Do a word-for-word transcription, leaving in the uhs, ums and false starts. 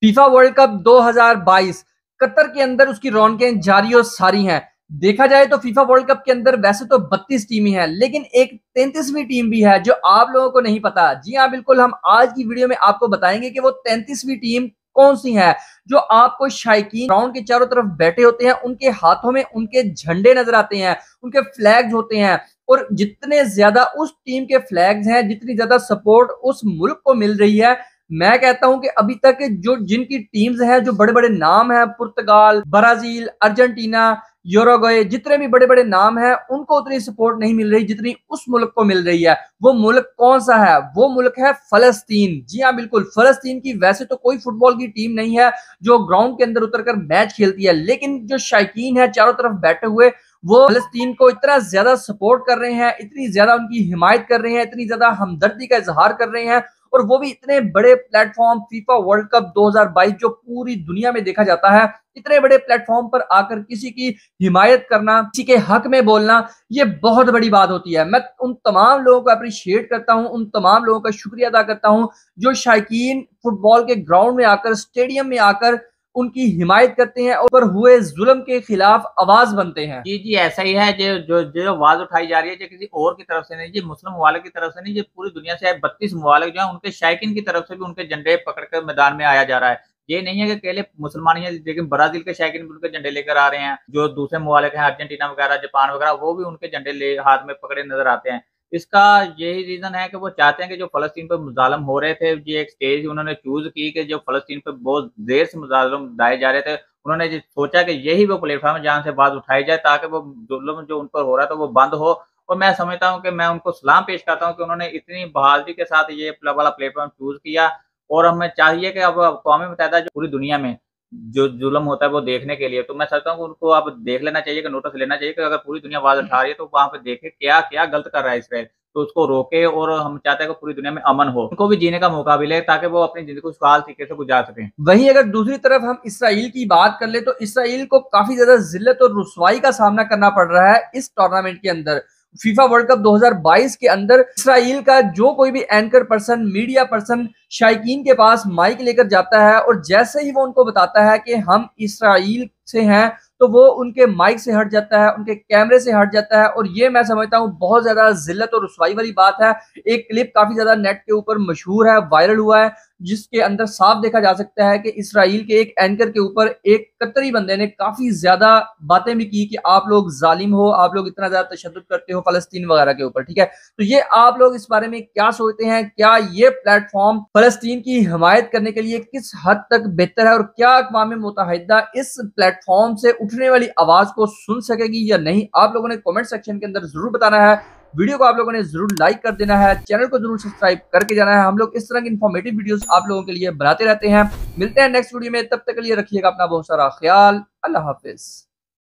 FIFA world cup दो हज़ार बाईस कतर के अंदर उसकी रौनकें जारी और सारी हैं। देखा जाए तो फीफा वर्ल्ड कप के अंदर वैसे तो बत्तीस टीमें हैं, लेकिन एक तैंतीसवीं टीम भी है जो आप लोगों को नहीं पता। जी हाँ, बिल्कुल, हम आज की वीडियो में आपको बताएंगे कि वो तैंतीसवीं टीम कौन सी है। जो आपको शायकीन ग्राउंड के चारों तरफ बैठे होते हैं, उनके हाथों में उनके झंडे नजर आते हैं, उनके फ्लैग्स होते हैं, और जितने ज्यादा उस टीम के फ्लैग्स हैं, जितनी ज्यादा सपोर्ट उस मुल्क को मिल रही है, मैं कहता हूं कि अभी तक जो जिनकी टीम्स हैं, जो बड़े बड़े नाम हैं, पुर्तगाल, ब्राजील, अर्जेंटीना, यूरुग्वे, जितने भी बड़े बड़े नाम हैं, उनको उतनी सपोर्ट नहीं मिल रही जितनी उस मुल्क को मिल रही है। वो मुल्क कौन सा है? वो मुल्क है फलस्तीन। जी हाँ, बिल्कुल, फलस्तीन की वैसे तो कोई फुटबॉल की टीम नहीं है जो ग्राउंड के अंदर उतरकर मैच खेलती है, लेकिन जो शायकीन है चारों तरफ बैठे हुए, वो फलस्तीन को इतना ज्यादा सपोर्ट कर रहे हैं, इतनी ज्यादा उनकी हिमायत कर रहे हैं, इतनी ज्यादा हमदर्दी का इजहार कर रहे हैं, और वो भी इतने बड़े प्लेटफॉर्म फीफा वर्ल्ड कप दो हज़ार बाईस जो पूरी दुनिया में देखा जाता है, इतने बड़े प्लेटफॉर्म पर आकर किसी की हिमायत करना, किसी के हक में बोलना, ये बहुत बड़ी बात होती है। मैं उन तमाम लोगों को अप्रिशिएट करता हूं, उन तमाम लोगों का शुक्रिया अदा करता हूं जो शायकीन फुटबॉल के ग्राउंड में आकर, स्टेडियम में आकर उनकी हिमायत करते हैं और हुए जुल्म के खिलाफ आवाज बनते हैं। जी, जी, ऐसा ही है। जो जो जो आवाज़ उठाई जा रही है, जो किसी और की तरफ से नहीं, जी मुस्लिम ममालिक की तरफ से नहीं, ये पूरी दुनिया से बत्तीस ममालिक जो हैं, उनके शायकीन की तरफ से भी उनके झंडे पकड़ कर मैदान में आया जा रहा है। ये नहीं है कि अकेले मुसलमान ही हैं, लेकिन ब्राज़ील के शायकीन भी उनके झंडे लेकर आ रहे हैं। जो दूसरे ममालिक हैं, अर्जेंटीना वगैरह, जापान वगैरह, वो भी उनके झंडे ले हाथ में पकड़े नज़र आते हैं। इसका यही रीज़न है कि वो चाहते हैं कि जो फ़लस्तीन पे मुज़ालम हो रहे थे, ये एक स्टेज उन्होंने चूज़ की कि जो फ़लस्तीन पे बहुत देर से मुज़ालम ढाए जा रहे थे, उन्होंने जी सोचा कि यही वो प्लेटफ़ॉर्म है जहाँ से आवाज़ उठाई जाए, ताकि वो जुल्म जो उन पर हो रहा था वो बंद हो। और मैं समझता हूँ कि मैं उनको सलाम पेश करता हूँ कि उन्होंने इतनी बहादुरी के साथ ये प वाला प्लेटफ़ॉर्म चूज़ किया। और हमें चाहिए कि अब अक़वाम मुत्तहिदा जो पूरी दुनिया में जो जुल्म होता है वो देखने के लिए, तो मैं समझता हूँ कि उनको अब देख लेना चाहिए, कि नोटिस लेना चाहिए कि अगर पूरी दुनिया आवाज़ उठा रही है तो वहाँ पे देखें क्या-क्या गलत कर रहा है इसराइल, तो उसको रोके। और हम चाहते हैं कि पूरी दुनिया में अमन हो, उनको भी जीने का मौका मिले, ताकि वो अपनी ज़िंदगी को खुशहाल तरीके से गुज़ार सकें। वहीं अगर दूसरी तरफ हम इसराइल की बात कर ले, तो इसराइल को काफी ज्यादा जिल्लत और रुसवाई का सामना करना पड़ रहा है इस टूर्नामेंट के अंदर। फीफा वर्ल्ड कप दो हज़ार बाईस के अंदर इसराइल का जो कोई भी एंकर पर्सन, मीडिया पर्सन शायकीन के पास माइक लेकर जाता है, और जैसे ही वो उनको बताता है कि हम इसराइल से हैं, तो वो उनके माइक से हट जाता है, उनके कैमरे से हट जाता है। और ये मैं समझता हूँ बहुत ज्यादा जिल्लत और रुसवाई वाली बात है। एक क्लिप काफी ज्यादा नेट के ऊपर मशहूर है, वायरल हुआ है, जिसके अंदर साफ देखा जा सकता है कि इसराइल के एक एंकर के ऊपर एक कतरी बंदे ने काफी ज्यादा बातें भी की कि आप लोग जालिम हो, आप लोग इतना ज्यादा तशद्दुद करते हो फलस्तीन वगैरह के ऊपर। ठीक है, तो ये आप लोग इस बारे में क्या सोचते हैं? क्या ये प्लेटफॉर्म फलस्तीन की हिमायत करने के लिए किस हद तक बेहतर है, और क्या अक़वाम मुत्तहिदा इस प्लेटफॉर्म से उठने वाली आवाज को सुन सकेगी या नहीं? आप लोगों ने कमेंट सेक्शन के अंदर जरूर बताना है। वीडियो को आप लोगों ने जरूर लाइक कर देना है, चैनल को जरूर सब्सक्राइब करके जाना है। हम लोग इस तरह की इंफॉर्मेटिव वीडियोस आप लोगों के लिए बनाते रहते हैं। मिलते हैं नेक्स्ट वीडियो में, तब तक के लिए रखिएगा अपना बहुत सारा ख्याल। अल्लाह हाफिज।